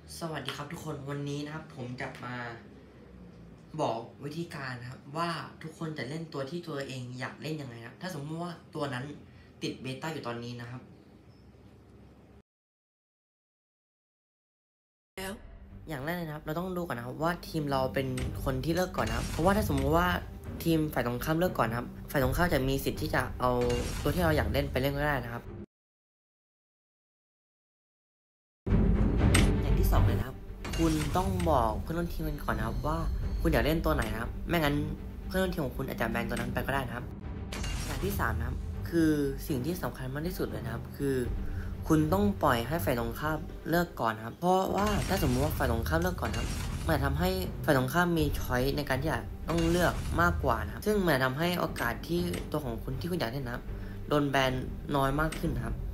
สวัสดีครับทุกคนวันนี้นะครับผมจะมาบอกวิธีการนะครับว่าทุกคนจะเล่นตัวที่ตัวเองอยากเล่นยังไงครับถ้าสมมติว่าตัวนั้นติดเบต้าอยู่ตอนนี้นะครับอย่างแรกเลยนะครับเราต้องดูก่อนนะครับว่าทีมเราเป็นคนที่เลือกก่อนนะครับเพราะว่าถ้าสมมติว่าทีมฝ่ายตรงข้ามเลือกก่อนนะครับฝ่ายตรงข้ามจะมีสิทธิ์ที่จะเอาตัวที่เราอยากเล่นไปเล่นก็ได้นะครับอย่างที่สองเลยนะครับคุณต้องบอกเพื่อนร่วมทีมกันก่อนนะครับว่าคุณอยากเล่นตัวไหนนะครับไม่งั้นเพื่อนร่วมทีมของคุณอาจจะแบนตัวนั้นไปก็ได้นะครับอย่างที่3นะครับคือสิ่งที่สำคัญมากที่สุดเลยนะครับคือคุณต้องปล่อยให้ฝ่ายตรงข้ามเลือกก่อนนะครับเพราะว่าถ้าสมมติว่าฝ่ายตรงข้ามเลือกก่อนนะครับมันจะทำให้ฝ่ายตรงข้ามมีช้อยในการที่จะต้องเลือกมากกว่านะครับซึ่งมันจะทำให้โอกาสที่ตัวของคุณที่คุณอยากเล่นนะครับโดนแบนน้อยมากขึ้นนะครับ